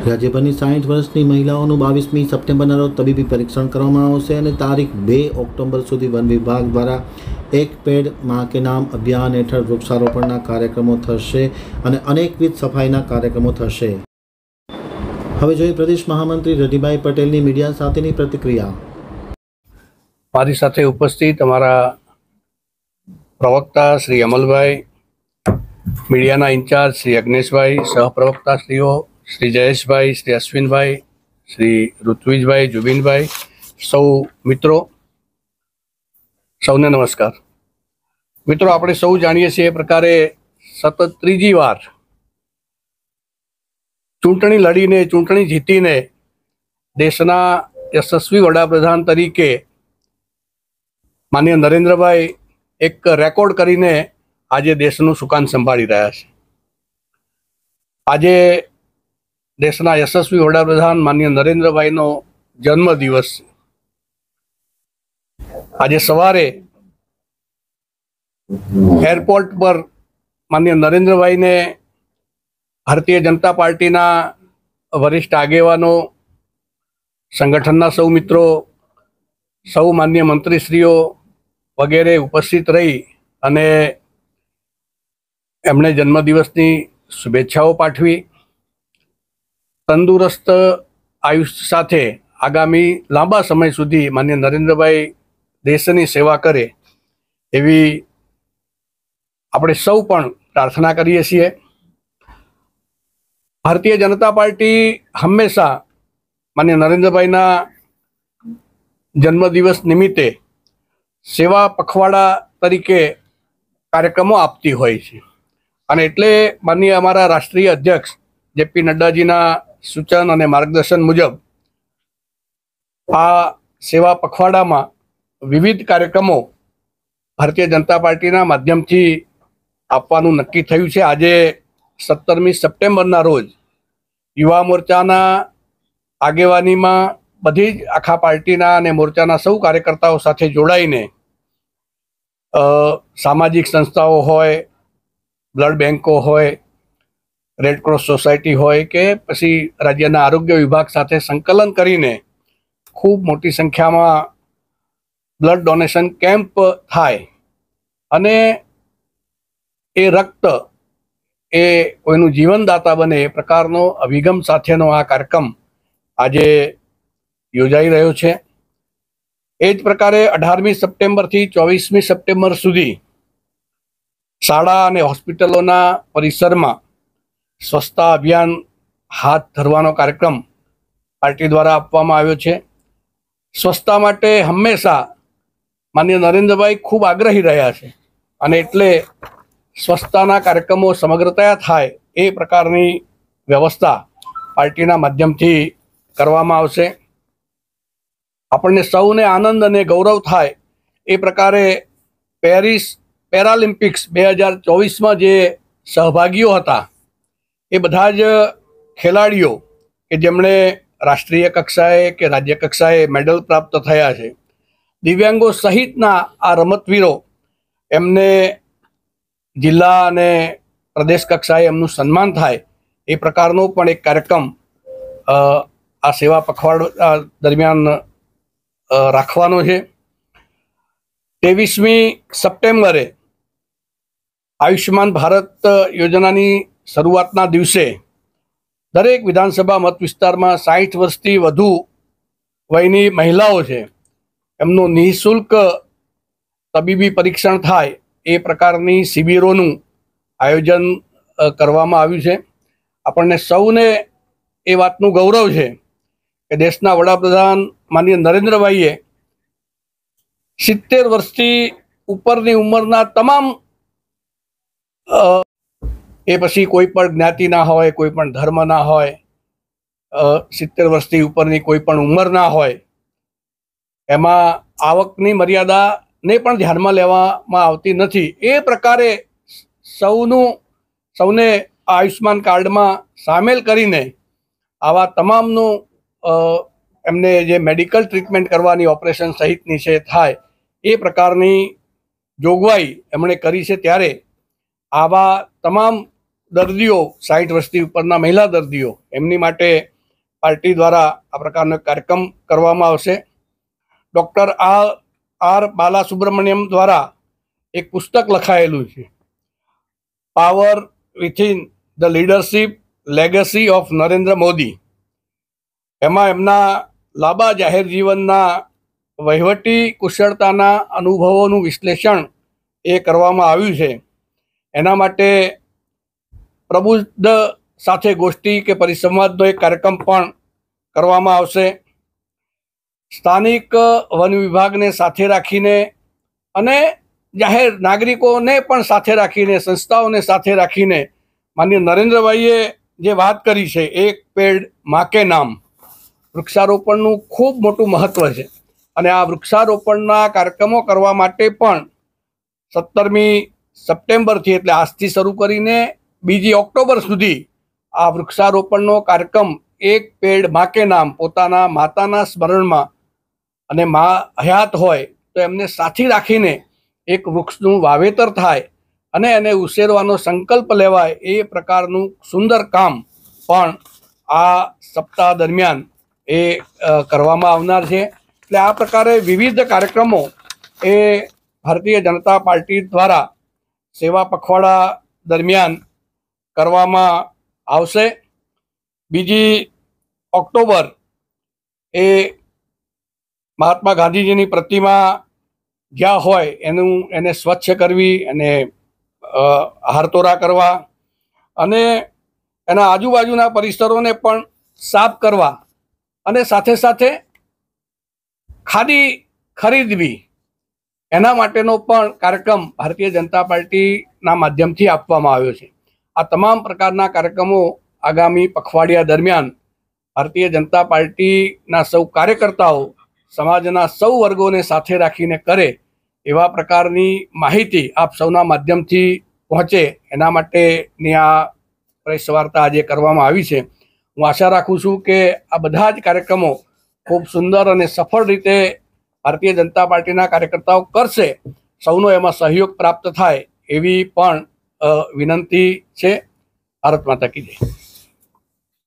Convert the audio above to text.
રાજ્યભરની 60 વર્ષની મહિલાઓનું 22મી સપ્ટેમ્બરના રોજ તબીબી પરીક્ષણ કરવામાં આવશે અને તારીખ 2 ઓક્ટોબર સુધી વન વિભાગ દ્વારા એક પેડ માં કે નામ અભિયાન હેઠળ વૃક્ષારોપણના કાર્યક્રમો થશે અને અનેકવિધ સફાઈના કાર્યક્રમો થશે। હવે જોઈએ પ્રદેશ મહામંત્રી રતિભાઈ પટેલની મીડિયા સાથેની પ્રતિક્રિયા। મારી સાથે ઉપસ્થિત અમારા પ્રવક્તા શ્રી અમલભાઈ, મીડિયાના ઇન્ચાર્જ શ્રી અગ્નેશભાઈ, સહપ્રવક્તા શ્રીઓ શ્રી જયેશભાઈ, શ્રી અશ્વિનભાઈ, શ્રી ઋત્વિજભાઈ, જુબિનભાઈ, સૌ મિત્રો, સૌને નમસ્કાર। મિત્રો, આપણે સૌ જાણીએ છીએ એ પ્રકારે સતત ત્રીજી વાર ચૂંટણી લડીને ચૂંટણી જીતીને દેશના યશસ્વી વડાપ્રધાન તરીકે માનનીય નરેન્દ્રભાઈ એક રેકોર્ડ કરીને આજે દેશનું સુકાન સંભાળી રહ્યા છે। આજે દેશના યશસ્વી વડાપ્રધાન માનનીય નરેન્દ્રભાઈનો જન્મદિવસ છે। આજે સવારે એરપોર્ટ પર માનનીય નરેન્દ્રભાઈને ભારતીય જનતા પાર્ટીના વરિષ્ઠ આગેવાનો, સંગઠનના સૌ મિત્રો, સૌ માન્ય મંત્રીશ્રીઓ વગેરે ઉપસ્થિત રહી અને એમણે જન્મદિવસની શુભેચ્છાઓ પાઠવી। તંદુરસ્ત આયુષ્ય સાથે આગામી લાંબા સમય સુધી માન્ય નરેન્દ્રભાઈ દેશની સેવા કરે એવી આપણે સૌ પણ પ્રાર્થના કરીએ છીએ। ભારતીય જનતા પાર્ટી હંમેશા માન્ય નરેન્દ્રભાઈના જન્મદિવસ નિમિત્તે સેવા પખવાડા તરીકે કાર્યક્રમો આપતી હોય છે અને એટલે માનનીય અમારા રાષ્ટ્રીય અધ્યક્ષ જેપી નડ્ડાજીના સૂચન અને માર્ગદર્શન મુજબ આ સેવા પખવાડામાં વિવિધ કાર્યક્રમો ભારતીય જનતા પાર્ટીના માધ્યમથી આપવાનું નક્કી થયું છે। આજે 17મી સપ્ટેમ્બરના રોજ યુવા મોરચાના આગેવાનીમાં બધી જ આખા પાર્ટીના અને મોરચાના સૌ કાર્યકર્તાઓ સાથે જોડાઈને સામાજિક સંસ્થાઓ હોય, બ્લડ બેન્કો હોય, રેડક્રોસ સોસાયટી હોય કે પછી રાજ્યના આરોગ્ય વિભાગ સાથે સંકલન કરીને ખૂબ મોટી સંખ્યામાં બ્લડ ડોનેશન કેમ્પ થાય અને એ રક્ત એ કોઈનું જીવનદાતા બને એ પ્રકારનો અભિગમ સાથેનો આ કાર્યક્રમ આજે યોજાઈ રહ્યો છે। એ જ પ્રકારે 18મી સપ્ટેમ્બરથી 24મી સપ્ટેમ્બર સુધી શાળા અને હોસ્પિટલોના પરિસરમાં સ્વચ્છતા અભિયાન હાથ ધરવાનો કાર્યક્રમ પાર્ટી દ્વારા આપવામાં આવ્યો છે। સ્વચ્છતા માટે હંમેશા માનનીય નરેન્દ્રભાઈ ખૂબ આગ્રહી રહ્યા છે અને એટલે સ્વચ્છતાના કાર્યક્રમો સમગ્રતયા થાય એ પ્રકારની વ્યવસ્થા પાર્ટીના માધ્યમથી કરવામાં આવશે। આપણને સૌને આનંદ અને ગૌરવ થાય એ પ્રકારે પેરિસ પેરાલિમ્પિક્સ 2024માં જે સહભાગીઓ હતા એ બધા જ ખેલાડીઓ કે જેમણે રાષ્ટ્રીય કક્ષાએ કે રાજ્ય કક્ષાએ મેડલ પ્રાપ્ત થયા છે, દિવ્યાંગો સહિતના આ રમતવીરો, એમને જિલ્લા અને પ્રદેશ કક્ષાએ એમનું સન્માન થાય એ પ્રકારનો પણ એક કાર્યક્રમ આ સેવા પખવાડા દરમિયાન રાખવાનો છે। 23મી સપ્ટેમ્બરે આયુષ્યમાન ભારત યોજનાની શરૂઆતના દિવસે દરેક વિધાનસભા મત વિસ્તારમાં 60 વર્ષથી વધુ વયની મહિલાઓ છે એમનું નિઃશુલ્ક તબીબી પરીક્ષણ થાય એ પ્રકારની શિબિરોનું આયોજન કરવામાં આવ્યું છે। આપણને સૌને એ વાતનું ગૌરવ છે કે દેશના વડાપ્રધાન માનનીય નરેન્દ્રભાઈએ 70 વર્ષથી ઉપરની ઉંમરના તમામ એ પછી કોઈ પણ જ્ઞાતિના હોય, કોઈ પણ ધર્મના હોય, 70 વર્ષથી ઉપરની કોઈ પણ ઉંમર ના હોય, એમાં આવકની મર્યાદાને પણ ધ્યાનમાં લેવામાં આવતી નથી। એ પ્રકારે સૌને આયુષ્યમાન કાર્ડમાં સામેલ કરીને આવા તમામનું એમને જે મેડિકલ ટ્રીટમેન્ટ કરવાની ઓપરેશન સહિતની છે થાય એ પ્રકારની જોગવાઈ એમણે કરી છે। ત્યારે આવા તમામ દર્દીઓ 60 વર્ષથી ઉપરના મહિલા દર્દીઓ એમની માટે પાર્ટી દ્વારા આ પ્રકારનો કાર્યક્રમ કરવામાં આવશે. ડૉક્ટર આર બાલાસુબ્રમણ્યમ દ્વારા એક પુસ્તક લખાયેલું છે, power within the leadership legacy of Narendra Modi. એમાં એમના લાંબા જાહેર જીવનના વહીવટી કુશળતાના અનુભવોનું વિશ્લેષણ એ કરવામાં આવ્યું છે. એના માટે પ્રબુદ્ધ સાથે ગોષ્ઠી કે પરિસંવાદનો એક કાર્યક્રમ પણ કરવામાં આવશે. સ્થાનિક વન વિભાગને સાથે રાખીને અને જાહેર નાગરિકોને પણ સાથે રાખીને, સંસ્થાઓને સાથે રાખીને માનનીય નરેન્દ્રભાઈએ જે વાત કરી છે, એક પેડ માં કે નામ, વૃક્ષારોપણનું ખૂબ મોટું મહત્વ છે. અને આ વૃક્ષારોપણના કાર્યક્રમો કરવા માટે પણ 17મી સપ્ટેમ્બરથી એટલે આજથી શરૂ કરીને 2 ઓક્ટોબર સુધી આ વૃક્ષારોપણનો કાર્યક્રમ એક પેડ માં કે નામ, પોતાના માતાના સ્મરણમાં, અને મા હયાત હોય તો એમને સાથી રાખીને એક વૃક્ષનું વાવેતર થાય અને એને ઉછેરવાનો સંકલ્પ લેવાય, એ પ્રકારનું સુંદર કામ પણ આ સપ્તાહ દરમિયાન એ કરવામાં આવનાર છે. એટલે આ પ્રકારે વિવિધ કાર્યક્રમો એ ભારતીય જનતા પાર્ટી દ્વારા સેવા પખવાડા દરમિયાન કરવામાં આવશે. 2 ઓક્ટોબર એ મહાત્મા ગાંધીજીની પ્રતિમા જ્યાં હોય એને સ્વચ્છ કરવી, અને હારતોરા કરવા, અને એના આજુબાજુના પરિસરોને પણ સાફ કરવા, અને સાથે સાથે ખાદી ખરીદવી, એના માટેનો પણ કાર્યક્રમ ભારતીય જનતા પાર્ટીના માધ્યમથી આપવામાં આવ્યો છે. આ તમામ પ્રકારના કાર્યક્રમો આગામી પખવાડિયા દરમિયાન ભારતીય જનતા પાર્ટીના સૌ કાર્યકર્તાઓ સમાજના સૌ વર્ગોને સાથે રાખીને કરે, એવા પ્રકારની માહિતી આપ સૌના માધ્યમથી પહોંચે, એના માટેની આ પ્રેસ વાર્તા આજે કરવામાં આવી છે. હું આશા રાખું છું કે આ બધા જ કાર્યક્રમો ખૂબ સુંદર અને સફળ રીતે ભારતીય જનતા પાર્ટીના કાર્યકર્તાઓ કરશે. સૌનો એમાં સહયોગ પ્રાપ્ત થાય એવી પણ વિનંતી છે. ભારત માતા કી જય.